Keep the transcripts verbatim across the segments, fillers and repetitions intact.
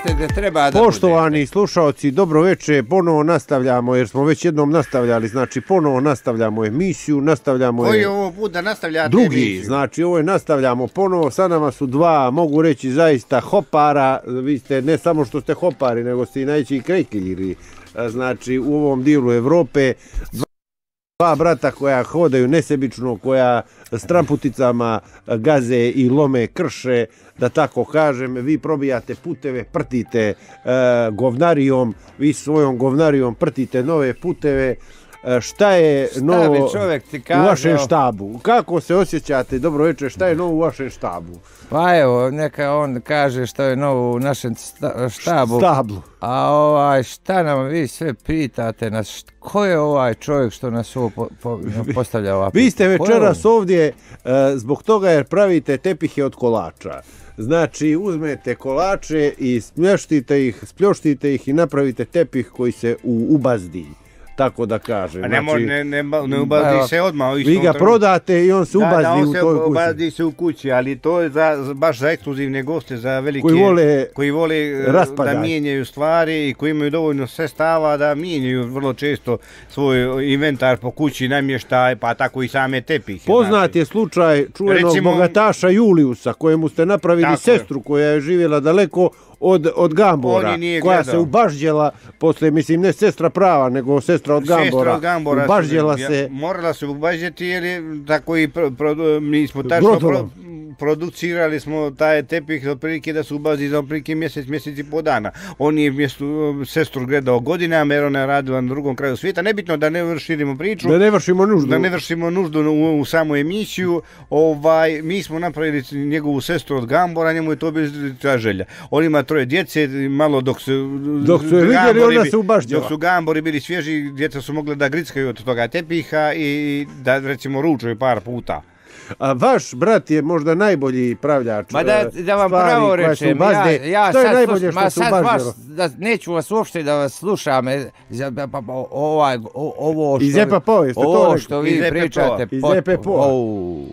jeste gde treba da Poštovani budete. slušaoci, dobro veče, ponovo nastavljamo, jer smo već jednom nastavljali, znači ponovo nastavljamo emisiju, nastavljamo Koji je ovo put da nastavljate drugi, emisiju? znači ovo je nastavljamo ponovo, sa nama su dva, mogu reći zaista hopara, vi ste ne samo što ste hopari, nego ste i najveći krejkljiri, znači u ovom dijelu Evrope, dva brata koja hodaju nesebično, koja s tramputicama gaze i lome krše, da tako kažem, vi probijate puteve, prtite e, govnarijom, vi svojom govnarijom prtite nove puteve. E, šta je Šta novo bi čovjek ti u kazao? vašem štabu? Kako se osjećate? Dobro večer, šta je novo u vašem štabu? Pa evo, neka on kaže što je novo u našem sta- štabu. Stablu. A ovaj, šta nam vi sve pitate nas, št- ko je ovaj čovjek što nas ovo po, po, postavlja ova Vi ste pitanja? Ko je večeras on? ovdje e, zbog toga jer pravite tepihe od kolača. Znači, uzmete kolače i smlještite ih, spljoštite ih i napravite tepih koji se u, ubazdi. Tako da kažem. A ne, Znači, ne, ne, ne ubazdi se odmah. u vi istom ga trenutku. prodate i on se Da, ubazdi da, on u se toj kući. ubazdi se u kući, ali to je za, baš za ekskluzivne goste, za velike... Koji vole koji vole e, raspadaj. da mijenjaju stvari i koji imaju dovoljno sredstava da mijenjaju vrlo često svoj inventar po kući, namještaj, pa tako i same tepihe. Poznat je slučaj čuvenog Recimo- bogataša Juliusa, kojemu ste napravili Tako je. sestru koja je živjela daleko od, od Gambora, On je nije koja gledao. se ubažđela posle, mislim, ne sestra prava, nego sestra od Gambora. Sestra od Gambora Ubažđela ja, se... morala se ubažđeti jer je tako i pro, pro, mi smo tačno pro, Brodolom. producirali smo taj tepih otprilike da se ubazi za otprilike mjesec, mjesec i po dana. On je mjesto sestru gledao godinama jer ona je radila na drugom kraju svijeta. Nebitno da ne širimo priču. Da ne vršimo nuždu. Da ne vršimo nuždu u, u samu emisiju, ovaj, mi smo napravili njegovu sestru od Gambora, njemu je to bila ta želja. On ima troje djece, malo dok se... Dok su je vidjeli, Gambori ona bi- se ubažđala. Dok su Gambori bili svježi, djeca su mogli da grickaju od toga tepiha i da recimo ručaju par puta. A vaš brat je možda najbolji pravljač. Ma da, e, da vam stvari pravo koje su rečem, ubazde. ja, ja Što je sad, najbolje sluš- što ma se sad ubaždjelo? vas, da, neću vas uopšte da vas slušam, e, za- pa, pa, o- ovaj, o- ovo što... Iz E P P-a, jeste to ovo rekli? što vi Iz E P P-a. pričate... Iz potpuno- E P P-a. Au,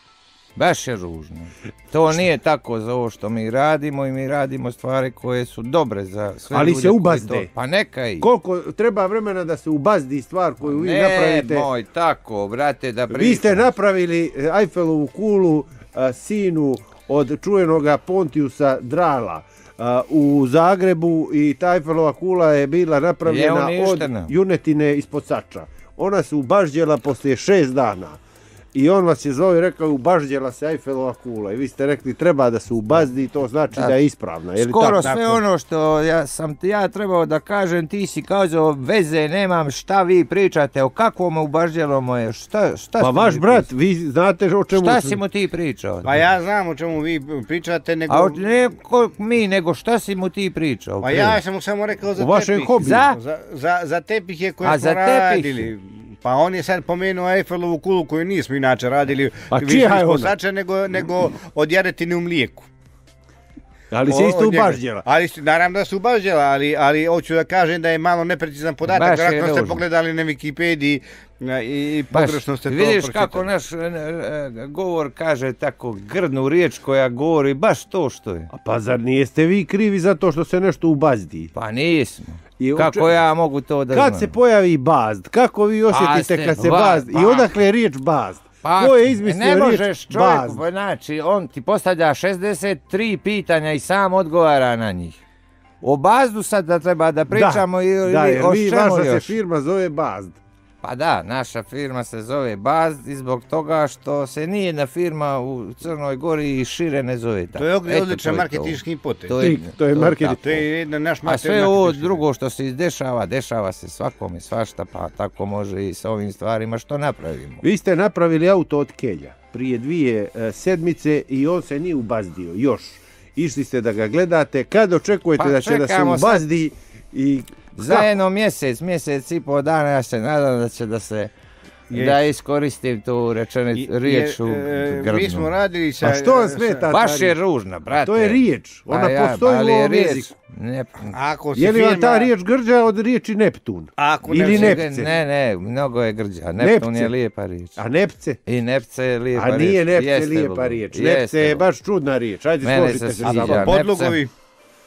baš je ružno. To nije tako za ovo što mi radimo i mi radimo stvari koje su dobre za sve Ali ljude se koji ubazde. to- Pa neka i... Koliko treba vremena da se ubazdi stvar koju vi Ne, napravite? moj, tako, brate, da pričam. Vi ste napravili Eiffelovu kulu a, sinu od čuvenoga Pontiusa Drala a, u Zagrebu i ta Eiffelova kula je bila napravljena Je od uništena. junetine ispod Sača. Ona se ubažđela poslije šest dana. I on vas je zvao i rekao ubažđela se Eiffelova kula i vi ste rekli treba da se ubazdi i to znači da, Da. je ispravna. Je li Skoro tako? sve ono što ja sam ti ja trebao da kažem, ti si kazao veze nemam, šta vi pričate, o kakvom ubažđelo moje, šta, šta Pa ste vaš mi brat, pričali? vi znate o čemu... Šta si mu ti pričao? Pa ja znam o čemu vi pričate, nego... A o- ne ko, mi, nego šta si mu ti pričao? Pa pre? ja sam mu samo rekao za O vašem tepih. hobiju. Za? Za, za, za tepihe koje A, smo za tepihe. radili. Pa on je sad pomenuo Eiffelovu kulu koju nismo inače radili A više čija je ispod ona? Sača nego, nego od jaretine u mlijeku. Ali se O- isto od njega. ubažđela. Ali se- naravno da se ubažđela, ali, ali hoću da kažem da je malo neprecizan podatak. Baš je Vjerojatno ste ružno. pogrešno na Wikipediji a, i, i Baš, pogrešno ste to vidiš pročitali. kako naš e, e, govor kaže tako grdnu riječ koja govori baš to što je. A pa zar nijeste vi krivi zato što se nešto ubazdi? Pa nismo. I Kako oče- ja mogu to da Kad znam? se pojavi bazd, kako vi osjetite Bazd, kad se ba- bazd? I ba- odakle je riječ bazd? Pa, Ko je izmislio ne riječ možeš čovjek, bazd? pa znači, on ti postavlja šezdeset tri pitanja i sam odgovara na njih. O bazdu sad da treba da pričamo da, ili da, jer o vi, čemu vaša se još? firma zove bazd. Pa da, naša firma se zove Bazd i zbog toga što se nijedna firma u Crnoj Gori i šire ne zove tako. To je Eto, odličan to je marketinški potez. To Trik, to je marketing. tako. To je jedan naš A sve ovo marketinški. drugo što se izdešava, dešava se svakome svašta, pa tako može i sa ovim stvarima što napravimo. Vi ste napravili auto od Kelja prije dvije e, sedmice i on se nije ubazdio još. Išli ste da ga gledate. Kad očekujete Pa da će da se čekamo sad. ubazdi i... Za jedno mjesec, mjesec i pol dana ja se nadam da će da se Je. da iskoristim tu rečenicu, riječ u e, grdnu. Mi smo radili sa... A što vam sa- smeta ta Baš je riječ? ružna, brate. To je riječ. Ona Pa ja, postoji ali u je ovom riječ- jeziku. Ne, Ako si Je li vam firma- ta riječ grđa od riječi Neptun? Ako Ili ne, Nepce? ne, ne, mnogo je grđa. Neptun Nepce. je lijepa riječ. A Nepce? I Nepce je lijepa A riječ. nije Nepce Jeste, lijepa Bogu. riječ. Jeste, Nepce je Bogu. baš čudna riječ. Ajde, Mene složite se se sviđa. sa mnom. Podlugovi.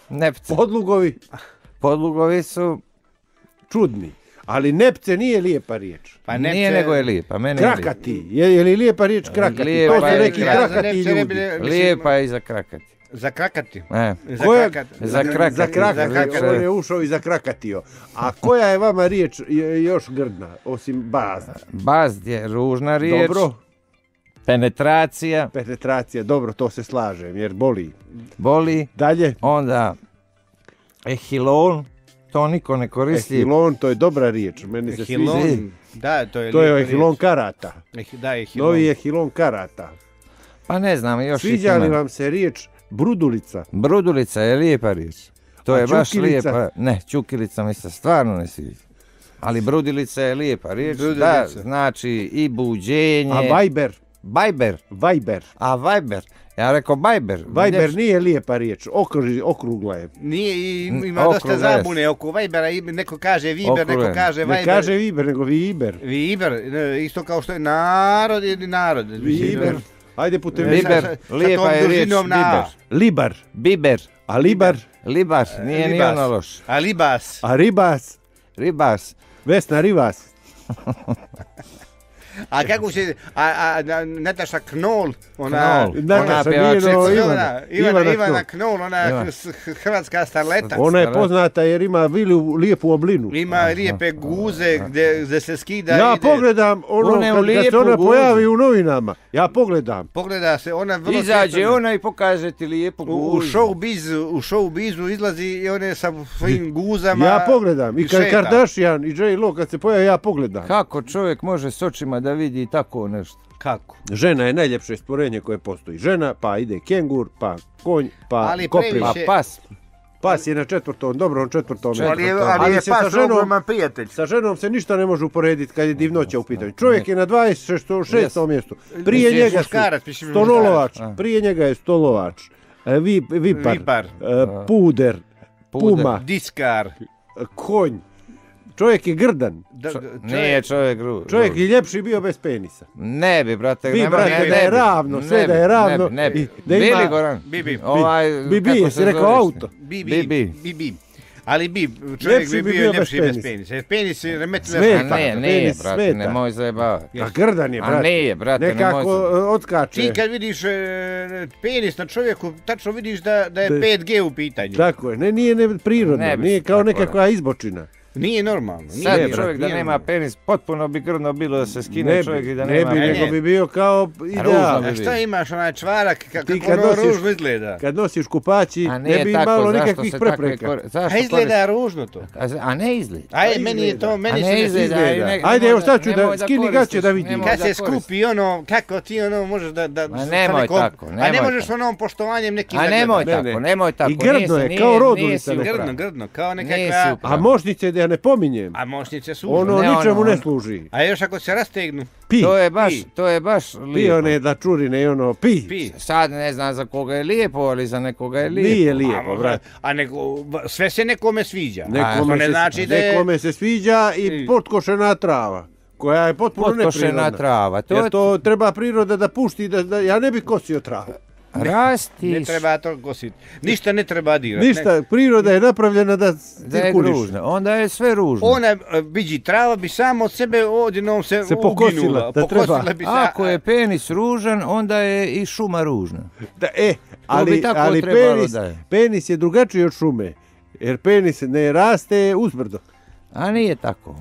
Nepce. Podlugovi Podlugovi su, čudni. Ali nepce nije lijepa riječ. Pa nije nego je lijepa. Mene je lijepa. Krakati. Je, je li lijepa riječ krakati? Lijepa To su je neki krakati. krakati Nepce ne ljudi. bi- mislim, Lijepa je i za krakati. Za krakati. E. Za Koja- krakati. Za krakati. Za krakati, Za krakati. on je ušao i zakrakatio. A koja je vama riječ je- još grdna, osim bazd? Bazd je ružna riječ. Dobro, Penetracija penetracija, dobro, to se slažem, jer boli. boli. Dalje, Onda ehilon, to niko ne koristi. ehilon, to je dobra riječ, meni se sviđa. Ehilon. Da, to je To je lijepa ehilon riječ. karata. Eh, Da, ehilon. Novi ehilon karata. Pa ne znam, još ih Sviđa li ima. vam se riječ brudulica? Brudulica je lijepa riječ. To A je baš čukilica? lijepa. Ne, čukilica mi se stvarno ne sviđa. Ali brudilica je lijepa riječ. Da, Brudilica. znači i buđenje. A Viber? Viber. Viber. A Viber. Ja rekao Viber. Viber Gdje- nije lijepa riječ, okruži, okrugla je. Nije, i- Mm, ima dosta okrugla zabune oko Vibera, i neko kaže Viber, neko Okrugla je. kaže Ne Viber. kaže Viber, nego Viber. Viber, e, isto kao što je narod ili narod. Viber. Ajde putem Viber. Biber, sa- sa lijepa tom je riječ dužinom na A. biber. Libar. Biber. A libar? Libar, nije ni Libas. ono loš. A Libas. A ribas? Ribas. Vesna Rivas. A kako se, a, a, a Nataša Knol, ona, Knol. Nataša Ona nije pjevačica. no Ivana, Ivana. Ivana, Ivana Ivana Knol. Knol, ona Ivana. s- hrvatska starleta. Ona je Starleta. poznata jer ima vilu, lijepu oblinu. Ima lijepe guze gdje, gdje se skida. Ja ide. pogledam ono One u kad, kad se lijepu ona guzu. pojavi u novinama. Ja pogledam. Pogleda se, ona vrlo Izađe često- ona i pokaže ti lijepu U, u guzu. show bizu, u show bizu izlazi i one sa svojim guzama. Ja pogledam. I kad šeta. Kardashian i J-Lo kad se pojavi ja pogledam. Kako čovjek može s očima da vidi tako nešto? Kako? Žena je najljepše stvorenje koje postoji. Žena, pa ide kengur, pa konj, pa Ali kopriva. Pa previše- pas. Pas je na četvrtom, dobrom četvrtom. Četvrtom. Ali je, Ali ali je se sa pas ženom- ogroman prijatelj. Sa ženom se ništa ne može uporediti kad je divnoća u pitanju. Čovjek je na dvadeset šestom mjestu. Prije Misliš njega su muškarac, mislim stonolovač, muškarac. prije njega je stolovač, e, vip, vipar, Vipar. e, puder, Puder. puma, Diskar. e, konj. Čovjek je grdan. Da, Čo- čovjek- Nije čovjek ru. Čovjek ru- je ljepši bio bez penisa. Ne bi, brate. Vi, nema- brate, ne- da ne je bi. ravno, Ne sve bi, da je ravno Ne bi, ne bi. i da ima- Bili, Goran? Bi, bi. Ovaj, Bi, bi, kako jesi se rekao zoveš? auto? Bi, Bi, bi, bi. bi, bi. Ali bi, čovjek Ljepši bi bi bio bio bez ljepši bez penisa. penisa. Jer penis je remetila. Sve. A Smeta, ne, penis nije, brate, smeta. nemoj zajebavati. A grdan je, A brate. nije, brate, Nekako nemoj e, odskače. Ti kad vidiš e, penis na čovjeku, tačno vidiš da, da je Da- pet G u pitanju. Tako je, ne, nije ne, prirodno, Ne bi nije se kao tako nekakva izbočina. Nije normalno. Nije, Sad brate, čovjek da nije nema normalno. penis, potpuno bi grdno bilo da se skine Ne čovjek bi, i da ne nema bi, penis. nego bi bio kao ideal. Ružno A bi šta imaš onaj čvarak, kako Ti kad ono nosiš- ružno izgleda? Kad nosiš kupaći, A ne nije bi tako, imalo zašto nikakvih se takve prepreka. kor- zašto A izgleda ružno to. koristi- A, a ne izgleda. Aj, A meni je izgleda. to, meni A se ne ne izgleda. sviđa. i ne- Ajde, nemoj evo sad ću da nemoj skini koristiš, gaće da vidim. nemoj Kad da se koristiš. skupi ono, kako ti ono možeš da... da Ma sa nemoj nekom- tako, A nemoj ne možeš tako. onom poštovanjem nekim... A nemoj Ne, tako, ne. nemoj tako. I grdno nisi- je, nije- kao nisi rodulica u neka. pravu. Grdno, grdno, kao Nisi nekakva... u pravu. A moćnice da ja ne pominjem. A moćnice su Ono Ne, ničemu ono- ne služi. A još ako se rastegnu, Pi, To je baš, Pi. to je baš pi lijepo. one dačurine i ono, pi. pi. Sad ne znam za koga je lijepo, ali za nekoga je lijepo. Nije A, lijepo, brate. a nego, sve se nekome sviđa. Nekome, to ne se, znači da je... nekome se sviđa i I- potkošena trava, koja je potpuno Potkošena neprirodna. trava. To, Jer to treba priroda da pušti, da, da ja ne bi kosio travu. rastiš. Ne treba to kositi. Ništa ne treba dirati. Ništa, priroda je napravljena da Da je cirkuliš. ružno. Onda je sve ružno. Ona, e, vidi, trava bi samo od sebe odjednom se, Se pokosila, uginula. da Pokosila treba. bi se, Ako je penis ružan, onda je i šuma ružna. Da, e, bi ali, tako ali trebalo penis, da je. penis je drugačiji od šume. Jer penis ne raste uzbrdo. A nije tako.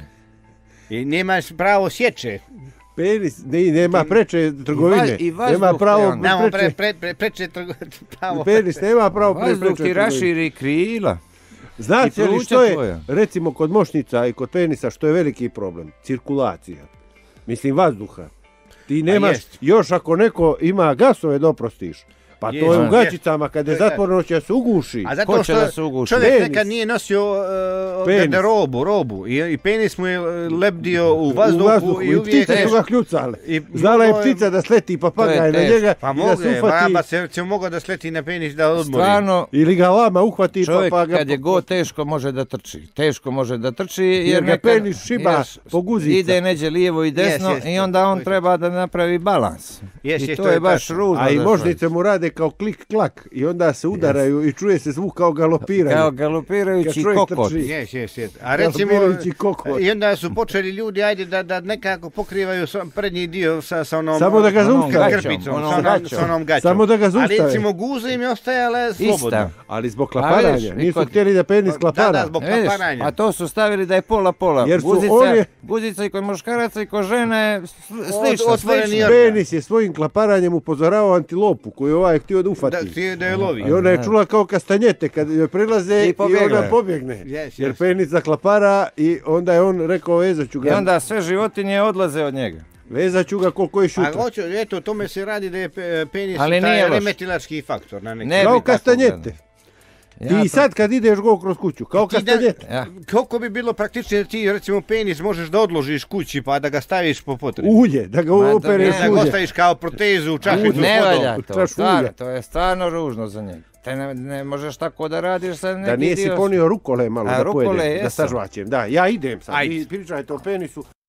I nemaš pravo sječe. Penis ne, nema preče trgovine. i vazduh nema pravo te on- Namo pre, preče. pre, pre, preče trgo- pravo. Penis nema pravo pre, Vazduh preče ti trgovine. raširi krila. Znate i li pluća što je, tvoja. recimo kod moćnica i kod penisa, što je veliki problem? Cirkulacija. Mislim vazduha. Ti nemaš, jest. još ako neko ima gasove da oprostiš. Pa Jest, to je u jest. gaćicama, kad je To je zatvoreno će se uguši. A Ko zato će što da se uguši? čovjek Penis. nekad nije nosio uh, Penis. garderobu, robu i, i penis mu je uh, lebdio u vazduhu, u vazduhu i i uvijek... ptice su ga kljucale. I Znala je mogao ptica da sleti papagaj To je na teško. njega Pa i da mogu se je, uhvati. baba se, se mogao da sleti na penis da odmori. Stvarno, Ili ga lama uhvati čovjek pa ga... kad je god teško može da trči. Teško može da trči Jer jer ga nekad- penis šiba jer po guzica. ide neđe lijevo i desno Jes, jes, i onda on to je- treba da napravi balans. Jes, I jes, to to je je baš tačno. ružno. A i za možnice mu rade kao klik klak i onda se udaraju i čuje se zvuk kao galopiranje. Kao Kad galopirajući čovjek kokot. trči. Jes, jes, jes. A recimo, Galopirajući kokot. i onda su počeli ljudi, ajde, da, da nekako pokrivaju sa- prednji dio sa, sa onom... Samo da ga onom zaustavi. gaćom, krpicom, onom sa onom, gaćom. sa onom gaćom. Samo da ga Ali zaustave. recimo guze im je ostajale slobodno. Ista. Ali zbog A vidiš, klaparanja. i Nisu kod- htjeli da penis Da, klapara. da, zbog Vidiš, klaparanja. a to su stavili da je pola pola. Jer su guzica, oni- guzica i kod muškaraca i kod žene sl- Od- slično, otvoreni slično. organ. Penis je svojim klaparanjem upozoravao antilopu koju je ovaj htio da Da, ufati. ti da je lovi. I ona je čula kao kastanjete kad joj prilaze I i, pobjegle. ona pobjegne. Yes, Jer yes. penis zaklapara i onda je on rekao vezaću I ga. onda sve životinje odlaze od njega. Vezaću ga koliko je A šutra. hoću, eto, o tome se radi da je pe- penis Ali taj nije loš. remetilački faktor na neki. Ne Kao bi tako kastanjete. gledao. Ja I to- sad kad ideš go kroz kuću, kao Ti da- kastanjete. Ja. Koliko bi bilo praktičnije da ti recimo penis možeš da odložiš kući pa da ga staviš po potrebi. Ulje, da ga Ma da opereš ne, Da ga ulje. ostaviš kao protezu u čašicu Ne s vodom. valja to, Traš stvarno, ulja. to je stvarno ružno za njega. Te ne, ne možeš tako da radiš sa neki Da nisi dio- ponio rukole malo A, da rukole pojede, da jesam. sažvaćem. Da, ja idem sad. Ajde. Vi pričajte o penisu.